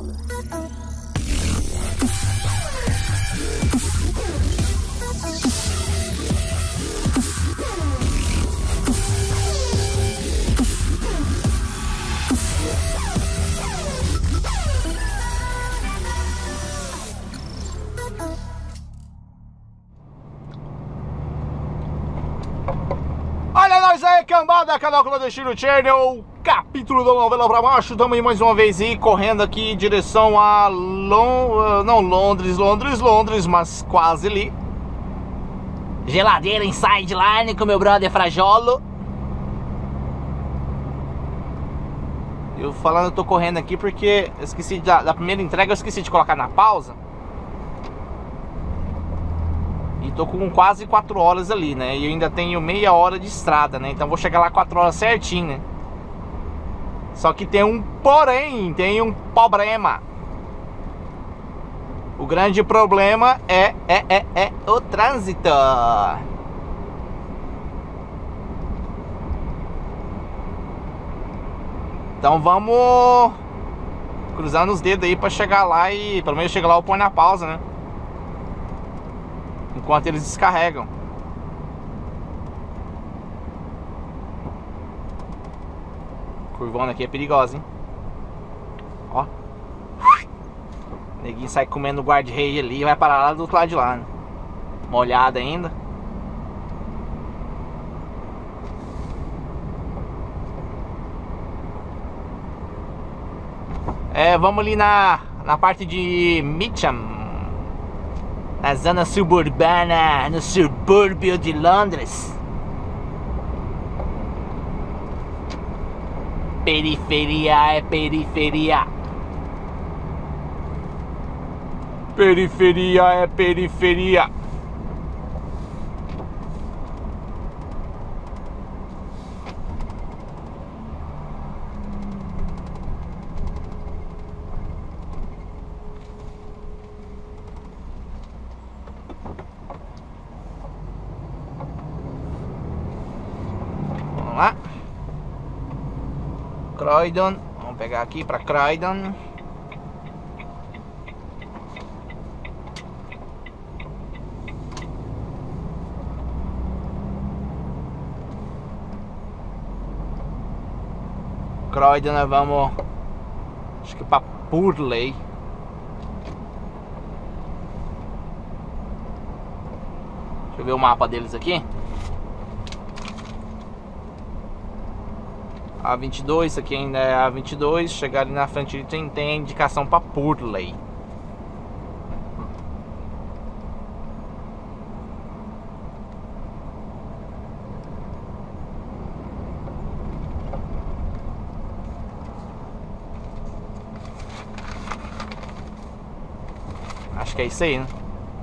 Olha nós aí, cambada, canal Clandestino Channel, capítulo da novela pra baixo. Estamos aí mais uma vez aí, correndo aqui em direção a Londres, mas quase ali. Geladeira em sideline com meu brother Frajolo. Eu falando, eu tô correndo aqui porque eu esqueci da primeira entrega, eu esqueci de colocar na pausa. E tô com quase 4 horas ali, né? E eu ainda tenho meia hora de estrada, né? Então vou chegar lá 4 horas certinho, né? Só que tem um porém, tem um problema. O grande problema é o trânsito. Então vamos cruzando os dedos aí pra chegar lá e pelo menos chegar lá eu ponho na pausa, né? Enquanto eles descarregam. Curvona aqui é perigosa, hein? Ó. Neguinho sai comendo o guarda-rei ali e vai parar lá do outro lado de lá, né? Molhada ainda. Vamos ali na parte de Mitcham, na zona suburbana, no subúrbio de Londres. Periferia é periferia. Periferia é periferia. Vamos lá. Croydon. Vamos pegar aqui para Croydon. Croydon nós vamos, acho que para Purley. Deixa eu ver o mapa deles aqui. A22, isso aqui ainda é A22. Chegar ali na frente tem indicação para Purley. Acho que é isso aí, né?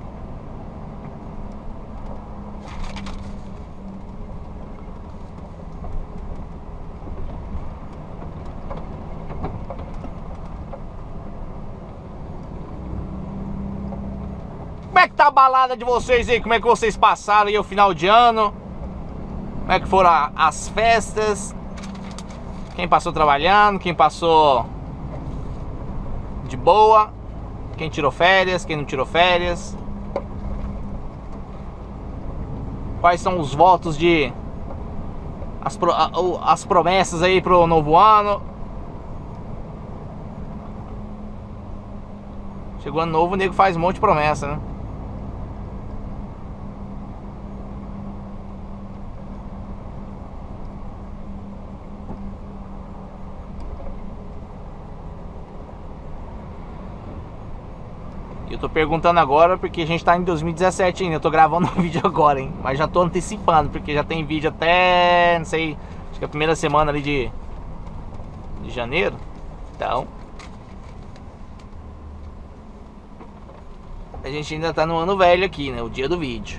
Como é que tá a balada de vocês aí? Como é que vocês passaram aí o final de ano? Como é que foram as festas? Quem passou trabalhando? Quem passou de boa? Quem tirou férias? Quem não tirou férias? Quais são os votos de... As promessas aí pro novo ano? Chegou ano novo, o nego faz um monte de promessa, né? Eu tô perguntando agora porque a gente tá em 2017 ainda. Eu tô gravando um vídeo agora, hein? Mas já tô antecipando, porque já tem vídeo até, não sei, acho que é a primeira semana ali de janeiro. Então a gente ainda tá no ano velho aqui, né? O dia do vídeo.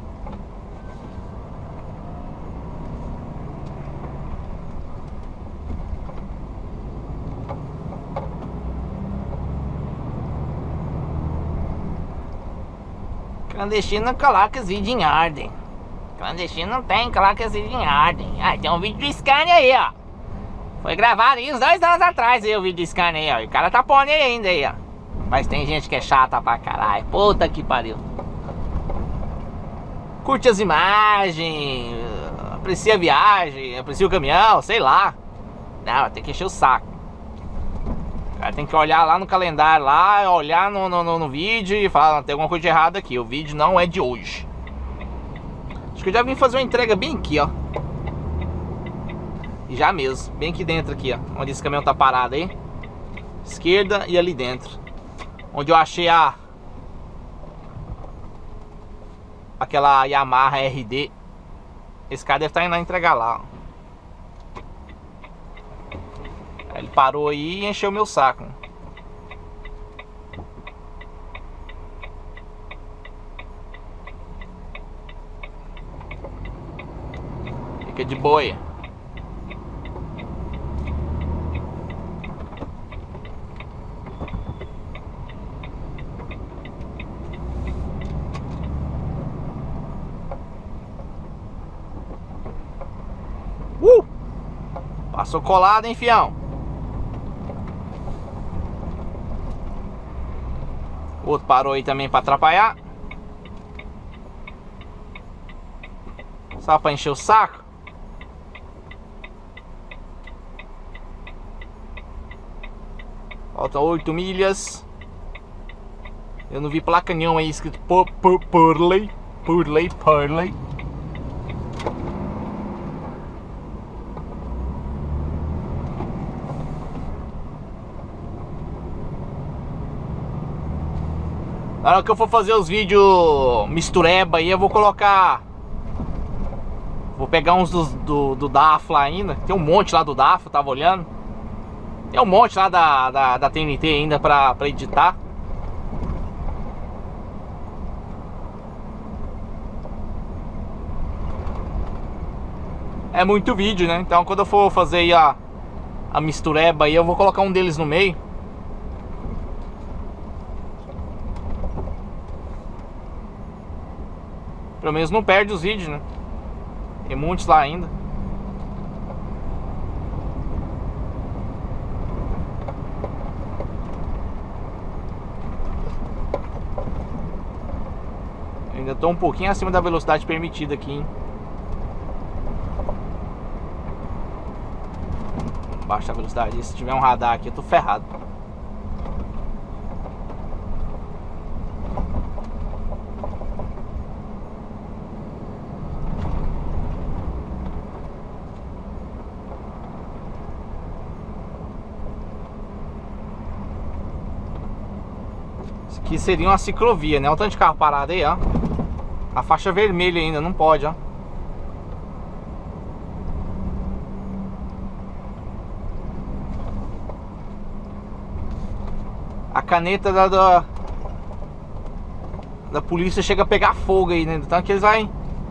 Clandestino coloca os vídeos em ordem. Clandestino não tem, coloca os vídeos em ordem. Ah, tem um vídeo do Scania aí, ó. Foi gravado aí uns 2 anos atrás aí o vídeo desse cara aí, ó. E o cara tá pondo aí ainda aí, ó. Mas tem gente que é chata pra caralho. Puta que pariu. Curte as imagens, aprecia a viagem, aprecia o caminhão, sei lá. Não, tem que encher o saco. O cara tem que olhar lá no calendário, lá, olhar no vídeo e falar, tem alguma coisa de errado aqui. O vídeo não é de hoje. Acho que eu já vim fazer uma entrega bem aqui, ó. E já mesmo, bem aqui dentro aqui, ó. Onde esse caminhão tá parado aí. Esquerda e ali dentro. Onde eu achei aquela Yamaha RD. Esse cara deve estar indo lá entregar lá, ó. Ele parou aí e encheu meu saco. Fica de boia. Passou colado, hein, fião? O outro parou aí também pra atrapalhar. Só pra encher o saco. Faltam 8 milhas. Eu não vi placa nenhuma aí escrito Purley. Na hora que eu for fazer os vídeos mistureba aí, eu vou colocar. Vou pegar uns do DAF lá ainda. Tem um monte lá do DAF, eu tava olhando. Tem um monte lá da TNT ainda pra editar. É muito vídeo, né? Então quando eu for fazer aí a mistureba aí, eu vou colocar um deles no meio. Pelo menos não perde os vídeos, né? Tem muitos lá ainda. Eu ainda tô um pouquinho acima da velocidade permitida aqui, hein? Baixa a velocidade. Se tiver um radar aqui, eu tô ferrado. Isso aqui seria uma ciclovia, né? Olha o tanto de carro parado aí, ó. A faixa vermelha ainda, não pode, ó. A caneta da polícia chega a pegar fogo aí, né? Então que eles vai.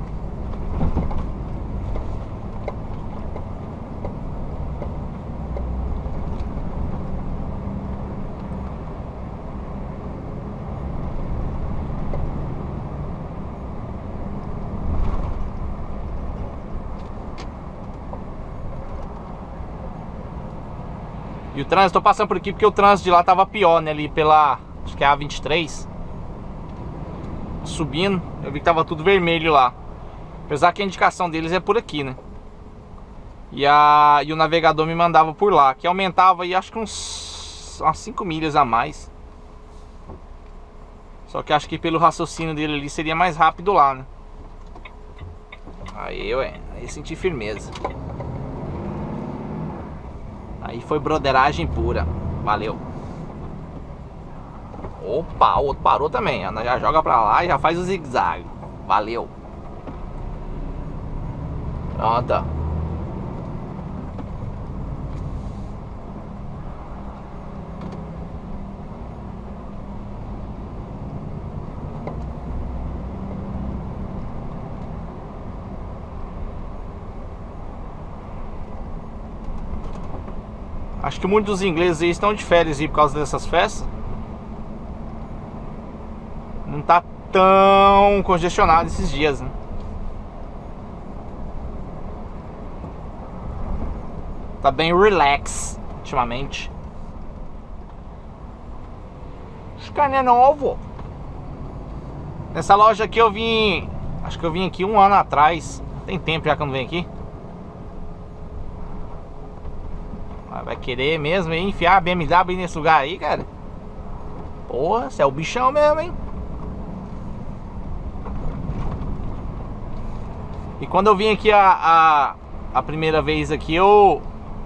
E o trânsito, tô passando por aqui porque o trânsito de lá tava pior, né? Ali pela, acho que é a A23. Subindo, eu vi que tava tudo vermelho lá. Apesar que a indicação deles é por aqui, né? E o navegador me mandava por lá, que aumentava aí acho que umas 5 milhas a mais. Só que acho que pelo raciocínio dele ali seria mais rápido lá, né? Aí, aí senti firmeza. Aí foi broderagem pura. Valeu. Opa, o outro parou também. Já joga pra lá e já faz o zigue-zague. Valeu. Pronto. Acho que muitos dos ingleses aí estão de férias aí por causa dessas festas. Não tá tão congestionado esses dias, né? Tá bem relax ultimamente. Esse carne é novo. Nessa loja aqui eu vim... Acho que eu vim aqui 1 ano atrás. Tem tempo já que eu não venho aqui. Vai querer mesmo enfiar a BMW nesse lugar aí, cara? Porra, você é o bichão mesmo, hein? E quando eu vim aqui a primeira vez aqui, eu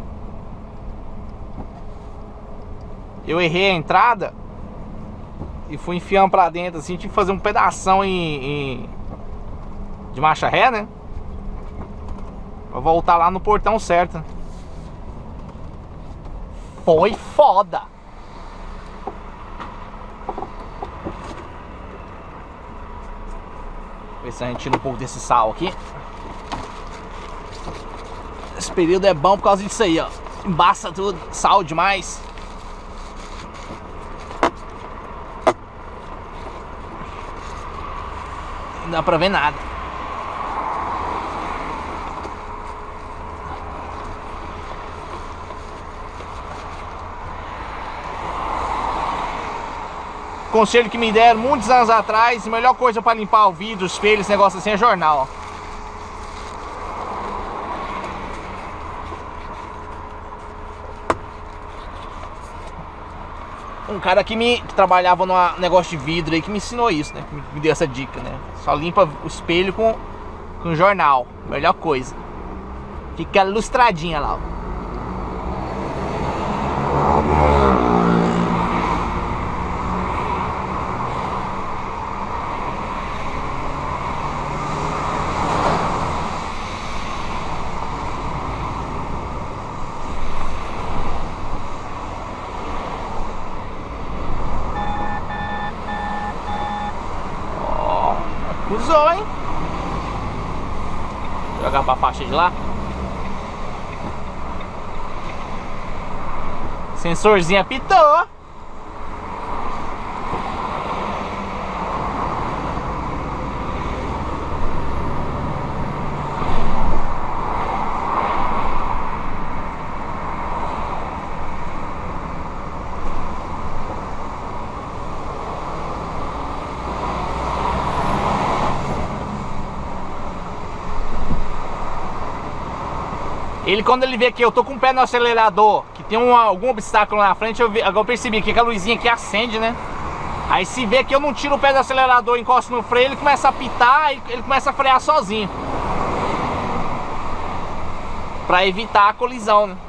errei a entrada e fui enfiando pra dentro assim, tive que fazer um pedação de marcha ré, né? Pra voltar lá no portão certo. Foi foda! Ver se a gente tira um pouco desse sal aqui. Esse período é bom por causa disso aí, ó. Embaça tudo, sal demais. Não dá pra ver nada. Conselho que me deram muitos anos atrás: a melhor coisa pra limpar o vidro, os espelhos, esse negócio assim é jornal. Um cara que trabalhava num negócio de vidro aí que me ensinou isso, né? Que me deu essa dica, né? Só limpa o espelho com jornal. Melhor coisa. Fica lustradinha lá, ó. Usou, hein? Jogar pra faixa de lá. Sensorzinho apitou. Ele, quando ele vê que eu tô com o pé no acelerador, que tem algum obstáculo na frente, eu percebi que a luzinha aqui acende, né? Aí se vê que eu não tiro o pé do acelerador, encosto no freio, ele começa a apitar e ele começa a frear sozinho. Pra evitar a colisão, né?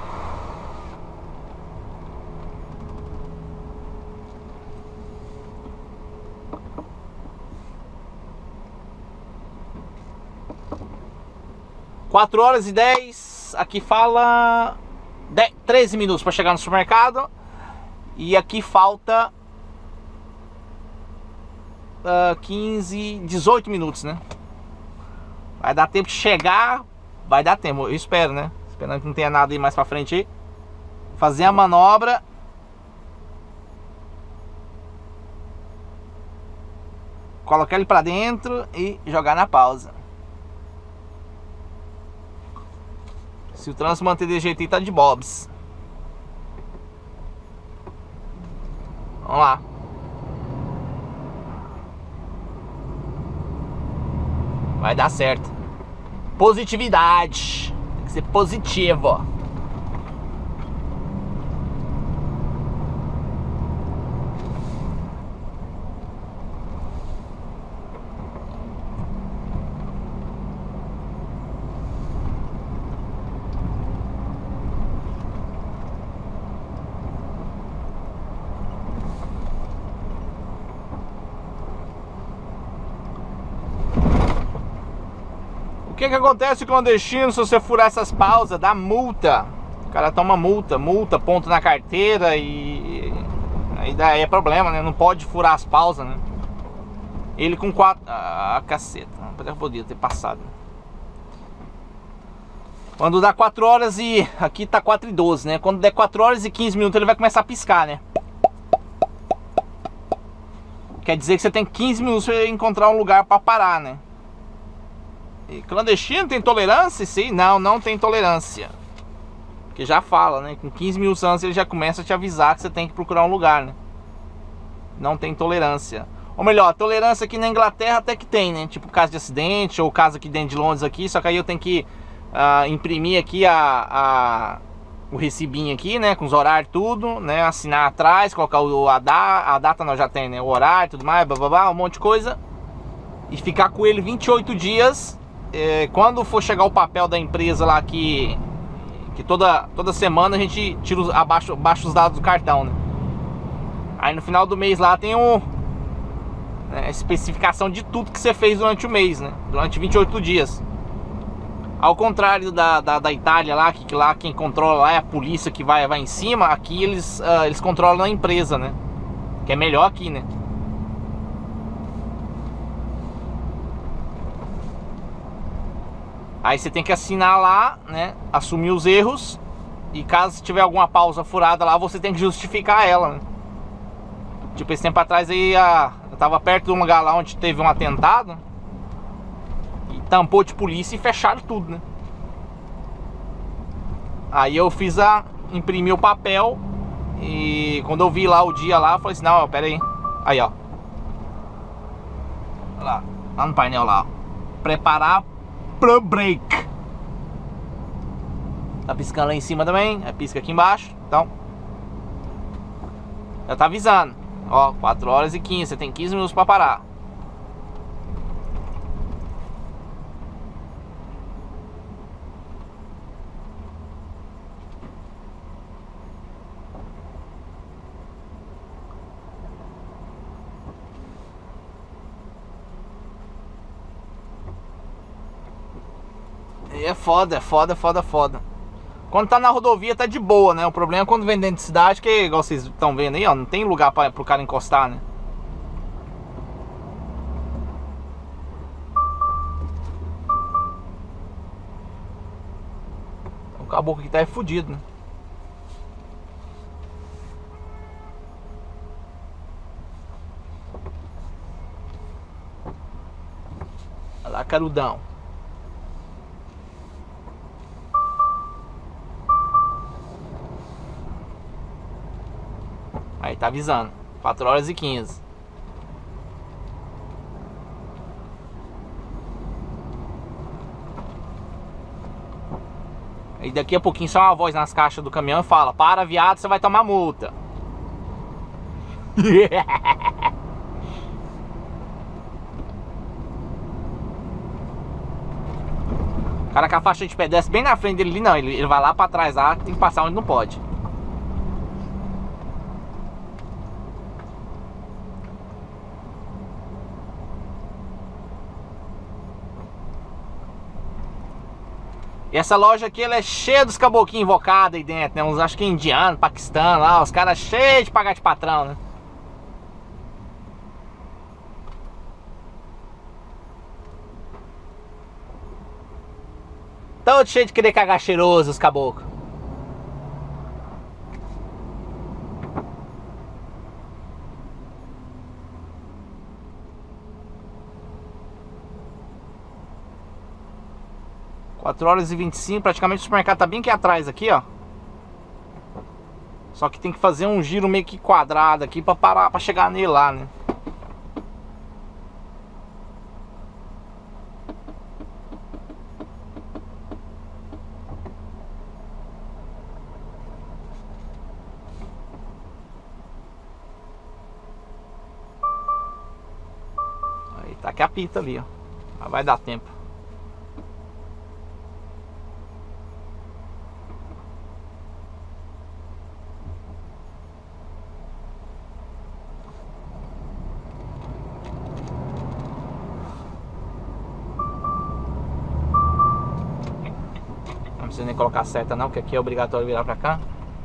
Quatro horas e 10. Aqui fala 13 minutos para chegar no supermercado. E aqui falta 15, 18 minutos, né? Vai dar tempo de chegar. Vai dar tempo, eu espero, né? Esperando que não tenha nada aí mais pra frente aí. Fazer a manobra. Colocar ele pra dentro e jogar na pausa. Se o trânsito manter desse jeito aí, tá de bobs. Vamos lá. Vai dar certo. Positividade. Tem que ser positivo. O que acontece com o clandestino se você furar essas pausas? Dá multa. O cara toma multa, ponto na carteira e... aí daí é problema, né? Não pode furar as pausas, né? Ele com 4... Ah, caceta. Não podia ter passado. Quando dá 4 horas e... Aqui tá 4 e 12, né? Quando der 4 horas e 15 minutos ele vai começar a piscar, né? Quer dizer que você tem 15 minutos para encontrar um lugar para parar, né? E clandestino tem tolerância? Sim, não tem tolerância. Que já fala, né? Com 15 mil anos ele já começa a te avisar que você tem que procurar um lugar, né? Não tem tolerância. Ou melhor, tolerância aqui na Inglaterra até que tem, né? Tipo caso de acidente ou caso aqui dentro de Londres aqui. Só que aí eu tenho que imprimir aqui o recibinho aqui, né? Com os horários tudo, né? Assinar atrás, colocar a data nós já tem, né? O horário, tudo mais, blá, um monte de coisa. E ficar com ele 28 dias. Quando for chegar o papel da empresa lá que toda semana a gente tira baixa os dados do cartão, né? Aí no final do mês lá tem a especificação de tudo que você fez durante o mês, né? Durante 28 dias. Ao contrário da Itália lá, que lá quem controla lá é a polícia que vai em cima. Aqui eles controlam a empresa, né? Que é melhor aqui, né? Aí você tem que assinar lá, né? Assumir os erros. E caso tiver alguma pausa furada lá, você tem que justificar ela, né? Tipo, esse tempo atrás aí eu tava perto de um lugar lá onde teve um atentado. E tampou de polícia e fecharam tudo, né? Aí eu imprimi o papel. E quando eu vi lá o dia lá, eu falei assim, não, pera aí. Aí, ó. Lá no painel lá, ó. Preparar pro break. Tá piscando lá em cima também. Pisca aqui embaixo. Então já tá avisando. Ó, 4 horas e 15. Você tem 15 minutos pra parar. E é foda. Quando tá na rodovia tá de boa, né? O problema é quando vem dentro de cidade, que igual vocês estão vendo aí, ó, não tem lugar pro cara encostar, né? O caboclo aqui tá fudido, né? Olha lá, carudão. Aí tá avisando, 4 horas e 15. E daqui a pouquinho só uma voz nas caixas do caminhão e fala: para, viado, você vai tomar multa. O cara com a faixa de pedestre bem na frente dele ali, não, ele vai lá pra trás lá, tem que passar onde não pode. E essa loja aqui, ela é cheia dos caboclinhos invocados aí dentro, né? Uns, acho que indiano, paquistano lá, os caras cheios de pagar de patrão, né? Todo cheio de querer cagar cheiroso, os caboclos. Quatro horas e 25, praticamente o supermercado tá bem aqui atrás aqui, ó. Só que tem que fazer um giro meio que quadrado aqui pra parar, pra chegar nele lá, né? Aí tá que apita ali, ó. Mas vai dar tempo. Não precisa nem colocar seta não, porque aqui é obrigatório virar pra cá.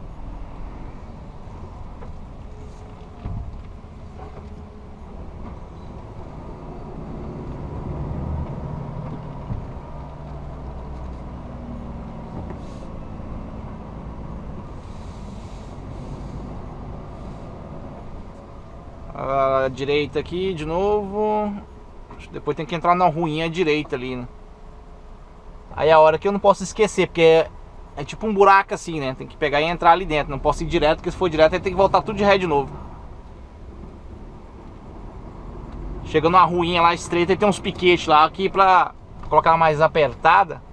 A direita aqui de novo. Depois tem que entrar na ruinha direita ali, né? Aí é a hora que eu não posso esquecer, porque é tipo um buraco assim, né? Tem que pegar e entrar ali dentro. Não posso ir direto, porque se for direto aí tem que voltar tudo de ré de novo. Chega numa ruinha lá estreita e tem uns piquetes lá aqui pra colocar ela mais apertada.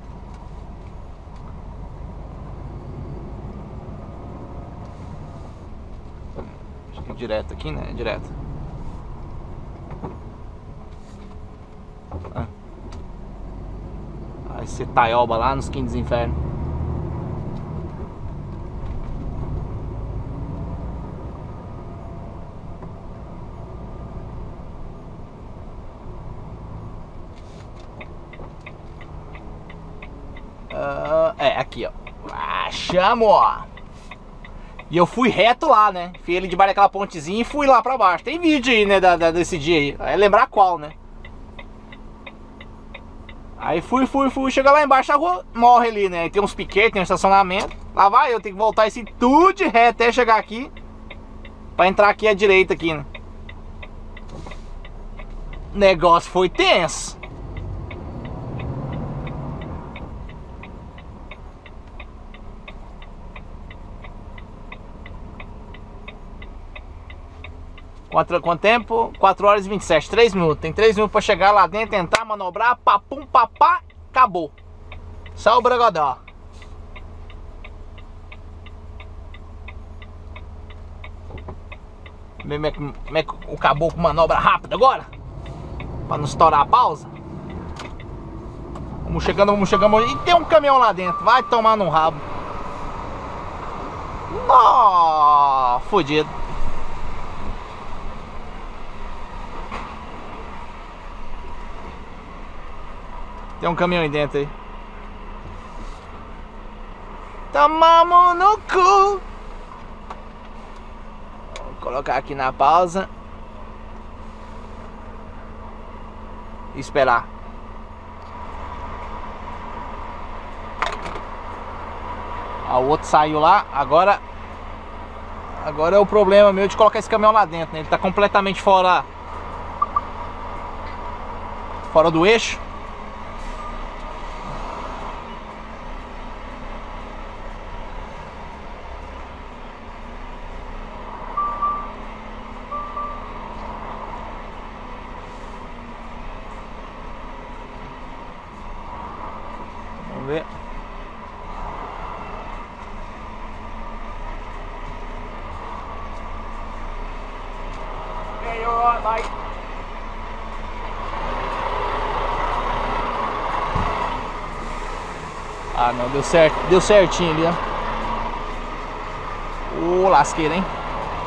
Acho que é direto aqui, né? Direto. Aí você taioba lá nos quintos infernos. É, aqui, ó. Achamos, ó. E eu fui reto lá, né? Fui ele debaixo daquela pontezinha e fui lá pra baixo. Tem vídeo aí, né, desse dia aí. É lembrar qual, né? Aí fui. Chega lá embaixo, a rua morre ali, né? Tem uns piquetes, tem um estacionamento. Lá vai eu, tenho que voltar esse tudo de ré até chegar aqui. Pra entrar aqui à direita aqui, né? O negócio foi tenso. Quanto tempo? 4 horas e 27, 3 minutos. Tem 3 minutos pra chegar lá dentro, entrar, manobrar, papum, papá, acabou. Só o bragodó. Como é que o caboclo manobra rápido agora? Pra não estourar a pausa. Vamos chegando. E tem um caminhão lá dentro. Vai tomar no rabo. Nó, fodido. Tem um caminhão aí dentro aí. Tomamos no cu. Vou colocar aqui na pausa. E esperar. Ah, o outro saiu lá. Agora é o problema meu de colocar esse caminhão lá dentro, né? Ele tá completamente fora do eixo. Vamos ver. Okay, you're all right, mate. Ah, não, deu certo, deu certinho ali, ó. Ô, lasqueira, hein?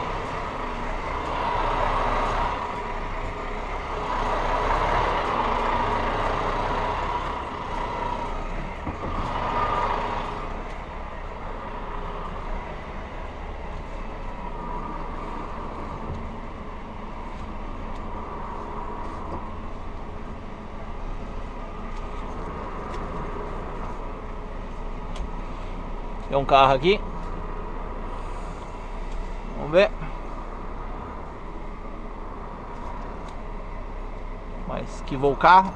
Tem um carro aqui. Vamos ver. Mas esquivou o carro.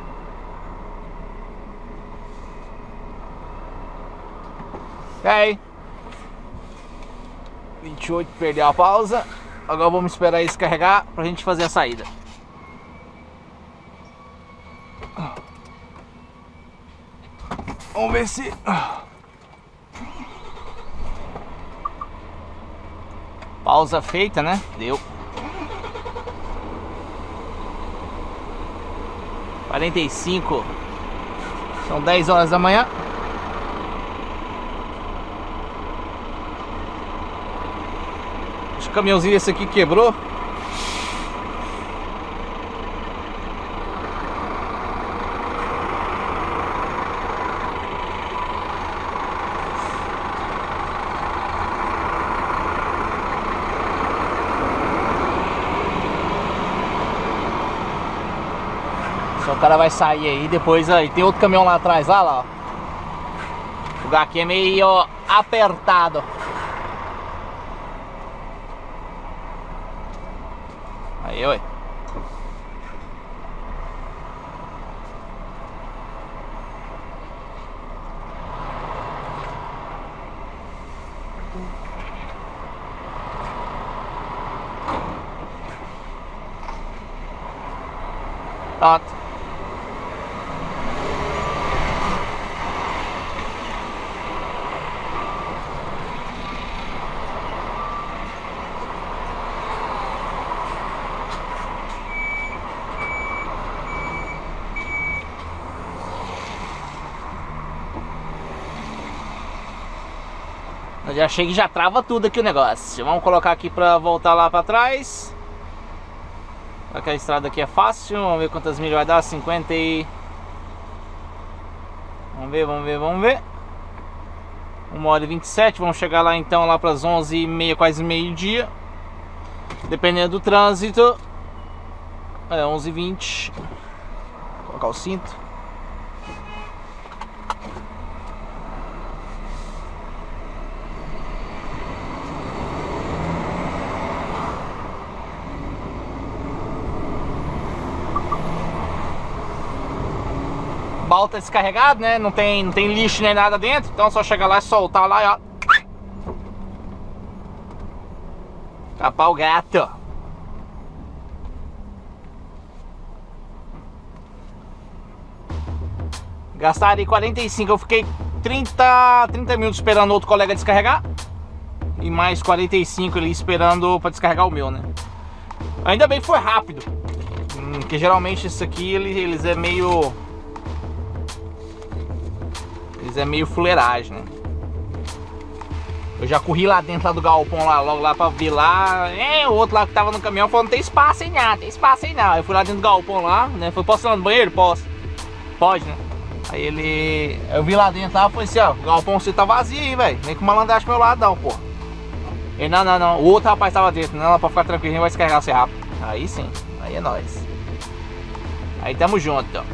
Ok. 28, perdeu a pausa. Agora vamos esperar isso carregar pra gente fazer a saída. Vamos ver se... Pausa feita, né? Deu. 45. São 10 horas da manhã. Acho que o caminhãozinho esse aqui quebrou. Só o cara vai sair aí, depois aí tem outro caminhão lá atrás, lá, ó. O lugar aqui é meio apertado. Aí, ué. Pronto. Eu já chega e já trava tudo aqui o negócio. Vamos colocar aqui pra voltar lá pra trás. Aquela estrada aqui é fácil. Vamos ver quantas milhas vai dar. 50 e... Vamos ver. 1h27. Vamos chegar lá então lá pras 11h30, quase meio-dia. Dependendo do trânsito. É 11h20. Vou colocar o cinto. O baú tá descarregado, né? Não tem lixo nem nada dentro. Então é só chegar lá e soltar lá e ó. Tapar o gato. Gastaria 45. Eu fiquei 30 minutos esperando outro colega descarregar. E mais 45 ali esperando pra descarregar o meu, né? Ainda bem que foi rápido. Porque geralmente isso aqui eles é meio... é meio fuleiragem, né? Eu já corri lá dentro lá do galpão lá, logo lá pra ver lá. O outro lá que tava no caminhão falou, não tem espaço aí não, tem espaço aí não. Eu fui lá dentro do galpão lá, né? Falei, posso ir lá no banheiro? Posso. Pode, né? Aí ele... Eu vi lá dentro lá, falei assim, ó, o galpão você tá vazio aí, velho. Nem com malandragem pro meu lado não, pô. Ele, não. O outro rapaz tava dentro. Não, pra ficar tranquilo, a gente vai descarregar você rápido. Aí sim, aí é nóis. Aí tamo junto, ó.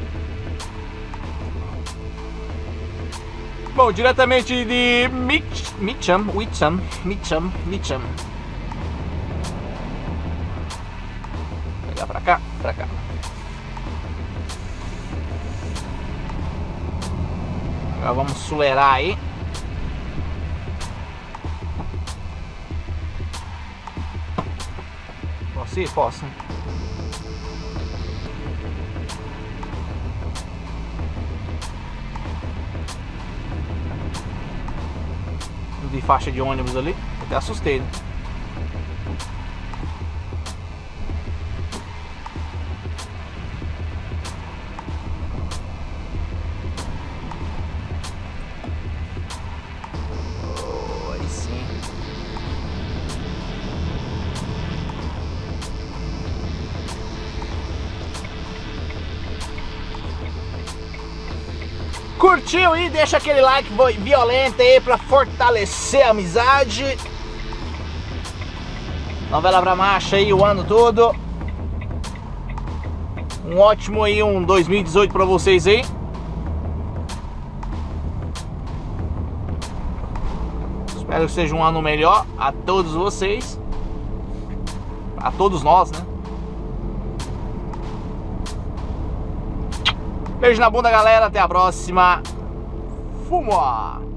Bom, diretamente de Mitcham. Pegar pra cá. Agora vamos suerar aí. Posso ir? Posso. Vi faixa de ônibus ali, até assustei, né? Oh, aí sim. Curtiu aí? Deixa aquele like violento aí pra fortalecer a amizade. Novela pra marcha aí o ano todo. Um ótimo aí, um 2018 pra vocês aí. Espero que seja um ano melhor a todos vocês. A todos nós, né? Beijo na bunda, galera. Até a próxima. Fumou!